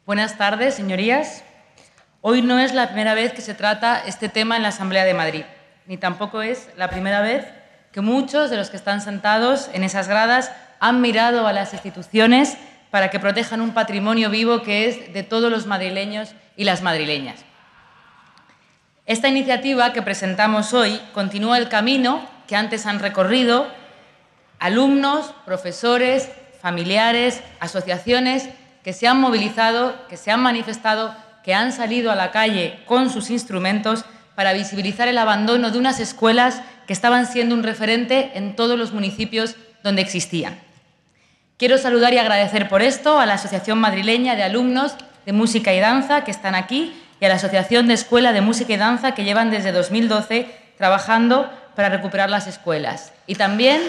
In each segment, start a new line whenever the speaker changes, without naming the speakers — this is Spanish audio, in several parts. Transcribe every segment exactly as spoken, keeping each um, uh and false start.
Buenas tardes, señorías. Hoy no es la primera vez que se trata este tema en la Asamblea de Madrid, ni tampoco es la primera vez que muchos de los que están sentados en esas gradas han mirado a las instituciones para que protejan un patrimonio vivo que es de todos los madrileños y las madrileñas. Esta iniciativa que presentamos hoy continúa el camino que antes han recorrido alumnos, profesores, familiares, asociaciones que se han movilizado, que se han manifestado, que han salido a la calle con sus instrumentos para visibilizar el abandono de unas escuelas que estaban siendo un referente en todos los municipios donde existían. Quiero saludar y agradecer por esto a la Asociación Madrileña de Alumnos de Música y Danza que están aquí y a la Asociación de Escuela de Música y Danza que llevan desde dos mil doce trabajando para recuperar las escuelas. Y también,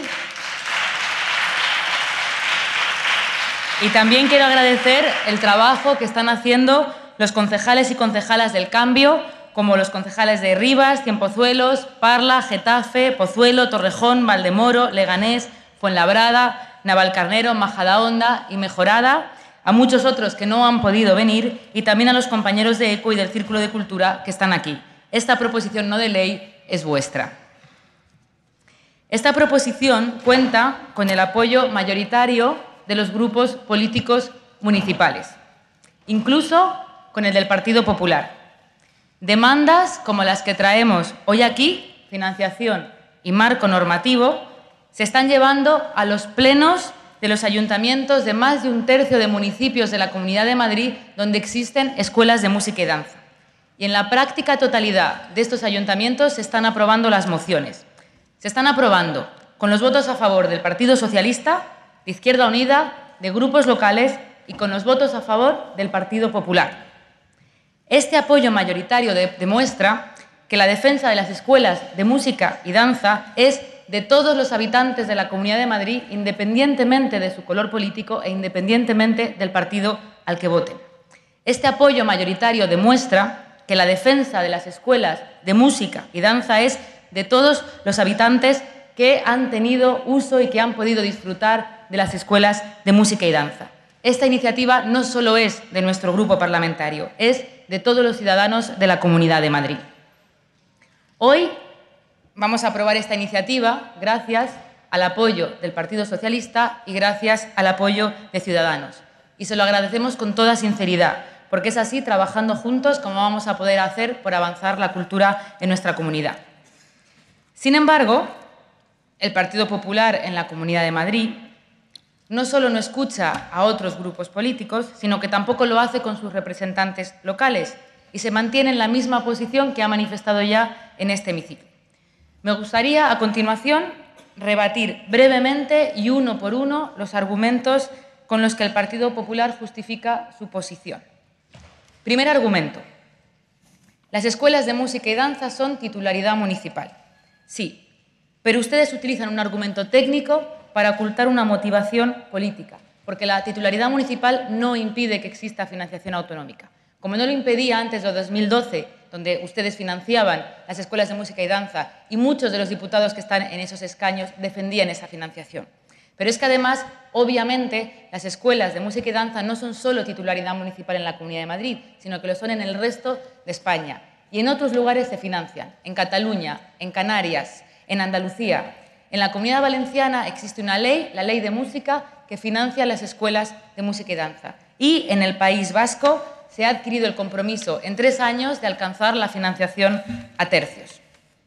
y también quiero agradecer el trabajo que están haciendo los concejales y concejalas del Cambio, como los concejales de Rivas, Cienpozuelos, Parla, Getafe, Pozuelo, Torrejón, Valdemoro, Leganés, Fuenlabrada, Navalcarnero, Majadahonda y Mejorada, a muchos otros que no han podido venir y también a los compañeros de ECO y del Círculo de Cultura que están aquí. Esta proposición no de ley es vuestra. Esta proposición cuenta con el apoyo mayoritario de los grupos políticos municipales, incluso con el del Partido Popular. Demandas como las que traemos hoy aquí, financiación y marco normativo, se están llevando a los plenos de los ayuntamientos de más de un tercio de municipios de la Comunidad de Madrid donde existen escuelas de música y danza. Y en la práctica totalidad de estos ayuntamientos se están aprobando las mociones. Se están aprobando con los votos a favor del Partido Socialista, de Izquierda Unida, de grupos locales y con los votos a favor del Partido Popular. Este apoyo mayoritario de, demuestra que la defensa de las escuelas de música y danza es de todos los habitantes de la Comunidad de Madrid, independientemente de su color político e independientemente del partido al que voten. Este apoyo mayoritario demuestra que la defensa de las escuelas de música y danza es de todos los habitantes que han tenido uso y que han podido disfrutar de las escuelas de música y danza. Esta iniciativa no solo es de nuestro grupo parlamentario, es de todos los ciudadanos de la Comunidad de Madrid. Hoy vamos a aprobar esta iniciativa gracias al apoyo del Partido Socialista y gracias al apoyo de Ciudadanos. Y se lo agradecemos con toda sinceridad, porque es así, trabajando juntos, como vamos a poder hacer por avanzar la cultura en nuestra comunidad. Sin embargo, el Partido Popular en la Comunidad de Madrid no solo no escucha a otros grupos políticos, sino que tampoco lo hace con sus representantes locales y se mantiene en la misma posición que ha manifestado ya en este hemiciclo. Me gustaría, a continuación, rebatir brevemente y uno por uno los argumentos con los que el Partido Popular justifica su posición. Primer argumento. Las escuelas de música y danza son titularidad municipal. Sí, pero ustedes utilizan un argumento técnico para ocultar una motivación política, porque la titularidad municipal no impide que exista financiación autonómica. Como no lo impedía antes de dos mil doce, donde ustedes financiaban las escuelas de música y danza y muchos de los diputados que están en esos escaños defendían esa financiación. Pero es que además, obviamente, las escuelas de música y danza no son solo titularidad municipal en la Comunidad de Madrid, sino que lo son en el resto de España. Y en otros lugares se financian, en Cataluña, en Canarias, en Andalucía. En la Comunidad Valenciana existe una ley, la Ley de Música, que financia las escuelas de música y danza. Y en el País Vasco se ha adquirido el compromiso en tres años de alcanzar la financiación a tercios.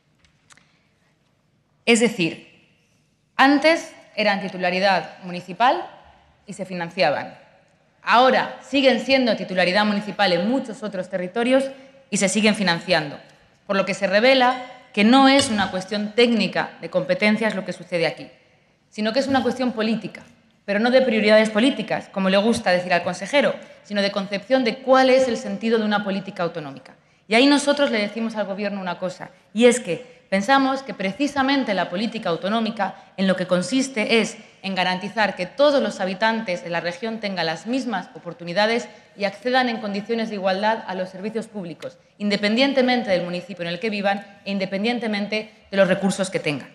Es decir, antes eran titularidad municipal y se financiaban. Ahora siguen siendo titularidad municipal en muchos otros territorios y se siguen financiando, por lo que se revela que no es una cuestión técnica de competencias lo que sucede aquí, sino que es una cuestión política, pero no de prioridades políticas, como le gusta decir al consejero, sino de concepción de cuál es el sentido de una política autonómica. Y ahí nosotros le decimos al Gobierno una cosa, y es que pensamos que precisamente la política autonómica en lo que consiste es en garantizar que todos los habitantes de la región tengan las mismas oportunidades y accedan en condiciones de igualdad a los servicios públicos, independientemente del municipio en el que vivan e independientemente de los recursos que tengan.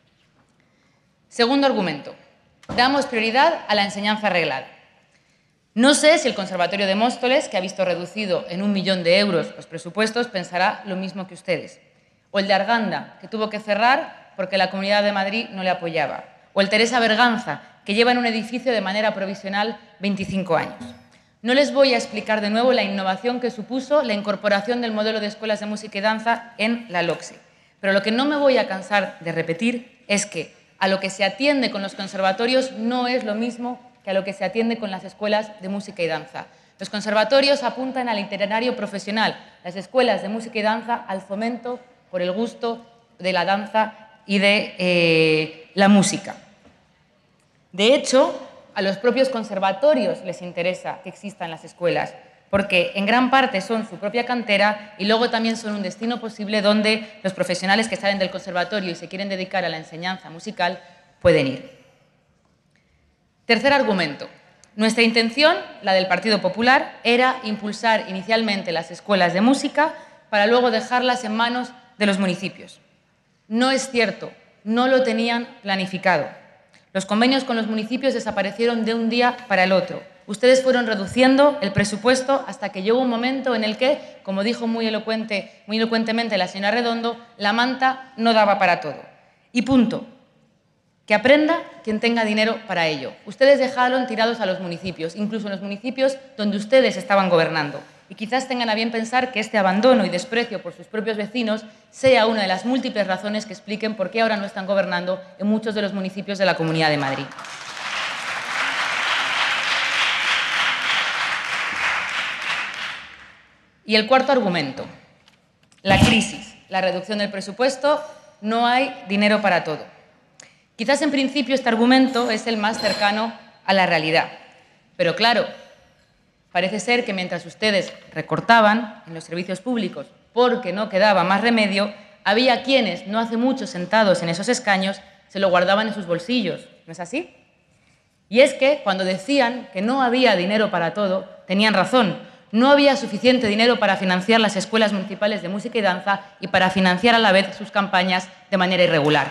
Segundo argumento. Damos prioridad a la enseñanza reglada. No sé si el Conservatorio de Móstoles, que ha visto reducido en un millón de euros los presupuestos, pensará lo mismo que ustedes. O el de Arganda, que tuvo que cerrar porque la Comunidad de Madrid no le apoyaba. O el Teresa Berganza, que lleva en un edificio de manera provisional veinticinco años. No les voy a explicar de nuevo la innovación que supuso la incorporación del modelo de escuelas de música y danza en la LOCSE. Pero lo que no me voy a cansar de repetir es que a lo que se atiende con los conservatorios no es lo mismo que a lo que se atiende con las escuelas de música y danza. Los conservatorios apuntan al itinerario profesional, las escuelas de música y danza al fomento por el gusto de la danza y de eh, la música. De hecho, a los propios conservatorios les interesa que existan las escuelas, porque en gran parte son su propia cantera y luego también son un destino posible donde los profesionales que salen del conservatorio y se quieren dedicar a la enseñanza musical pueden ir. Tercer argumento. Nuestra intención, la del Partido Popular, era impulsar inicialmente las escuelas de música para luego dejarlas en manos de los municipios. No es cierto, no lo tenían planificado. Los convenios con los municipios desaparecieron de un día para el otro. Ustedes fueron reduciendo el presupuesto hasta que llegó un momento en el que, como dijo muy, elocuente, muy elocuentemente la señora Redondo, la manta no daba para todo. Y punto. Que aprenda quien tenga dinero para ello. Ustedes dejaron tirados a los municipios, incluso en los municipios donde ustedes estaban gobernando. Y quizás tengan a bien pensar que este abandono y desprecio por sus propios vecinos sea una de las múltiples razones que expliquen por qué ahora no están gobernando en muchos de los municipios de la Comunidad de Madrid. Y el cuarto argumento, la crisis, la reducción del presupuesto, no hay dinero para todo. Quizás en principio este argumento es el más cercano a la realidad, pero claro, parece ser que mientras ustedes recortaban en los servicios públicos porque no quedaba más remedio, había quienes, no hace mucho sentados en esos escaños, se lo guardaban en sus bolsillos. ¿No es así? Y es que cuando decían que no había dinero para todo, tenían razón. No había suficiente dinero para financiar las escuelas municipales de música y danza y para financiar a la vez sus campañas de manera irregular.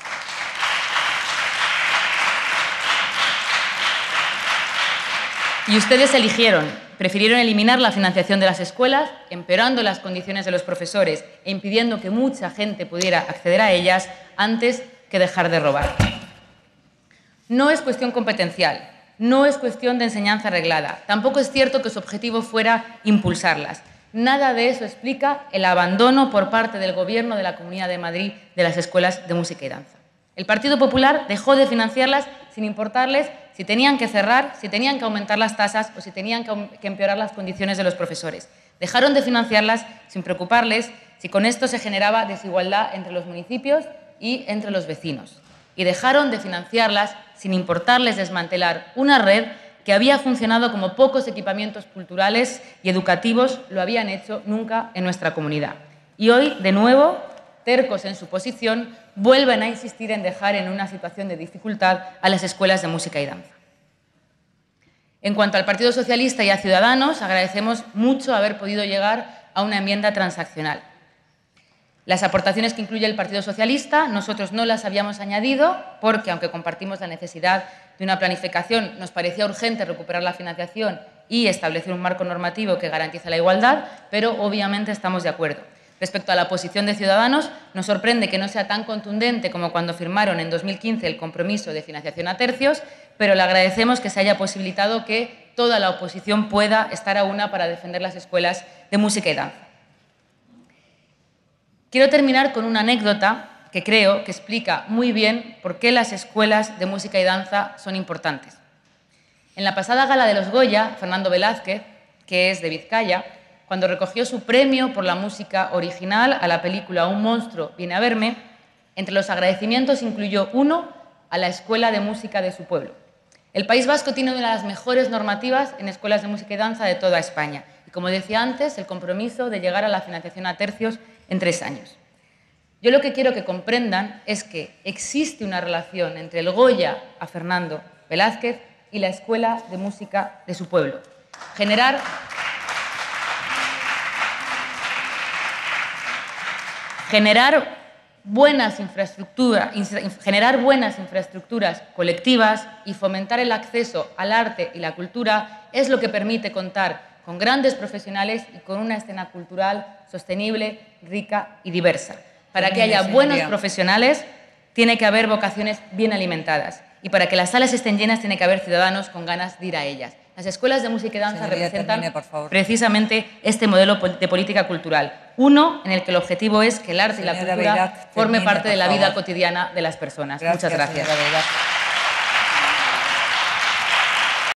Y ustedes eligieron, prefirieron eliminar la financiación de las escuelas, empeorando las condiciones de los profesores e impidiendo que mucha gente pudiera acceder a ellas antes que dejar de robar. No es cuestión competencial, no es cuestión de enseñanza arreglada, tampoco es cierto que su objetivo fuera impulsarlas. Nada de eso explica el abandono por parte del Gobierno de la Comunidad de Madrid de las escuelas de música y danza. El Partido Popular dejó de financiarlas sin importarles si tenían que cerrar, si tenían que aumentar las tasas o si tenían que empeorar las condiciones de los profesores. Dejaron de financiarlas sin preocuparles si con esto se generaba desigualdad entre los municipios y entre los vecinos. Y dejaron de financiarlas sin importarles desmantelar una red que había funcionado como pocos equipamientos culturales y educativos lo habían hecho nunca en nuestra comunidad. Y hoy, de nuevo, tercos en su posición, vuelven a insistir en dejar en una situación de dificultad a las escuelas de música y danza. En cuanto al Partido Socialista y a Ciudadanos, agradecemos mucho haber podido llegar a una enmienda transaccional. Las aportaciones que incluye el Partido Socialista, nosotros no las habíamos añadido porque, aunque compartimos la necesidad de una planificación, nos parecía urgente recuperar la financiación y establecer un marco normativo que garantice la igualdad, pero obviamente estamos de acuerdo. Respecto a la posición de Ciudadanos, nos sorprende que no sea tan contundente como cuando firmaron en dos mil quince el compromiso de financiación a tercios, pero le agradecemos que se haya posibilitado que toda la oposición pueda estar a una para defender las escuelas de música y danza. Quiero terminar con una anécdota que creo que explica muy bien por qué las escuelas de música y danza son importantes. En la pasada gala de los Goya, Fernando Velázquez, que es de Vizcaya, cuando recogió su premio por la música original a la película Un monstruo viene a verme, entre los agradecimientos incluyó uno a la Escuela de Música de su pueblo. El País Vasco tiene una de las mejores normativas en escuelas de música y danza de toda España. Y como decía antes, el compromiso de llegar a la financiación a tercios en tres años. Yo lo que quiero que comprendan es que existe una relación entre el Goya a Fernando Velázquez y la Escuela de Música de su pueblo. Generar... Generar buenas infraestructuras, generar buenas infraestructuras colectivas y fomentar el acceso al arte y la cultura es lo que permite contar con grandes profesionales y con una escena cultural sostenible, rica y diversa. Para que haya buenos profesionales, tiene que haber vocaciones bien alimentadas. Y para que las salas estén llenas, tiene que haber ciudadanos con ganas de ir a ellas. Las escuelas de música y danza
Señoría,
representan
termine,
precisamente este modelo de política cultural. Uno, en el que el objetivo es que el arte
Señora
y la cultura
Beyrat,
forme
termine,
parte de la
por
vida
favor.
cotidiana de las personas.
Gracias,
Muchas gracias.
señora Beyrat.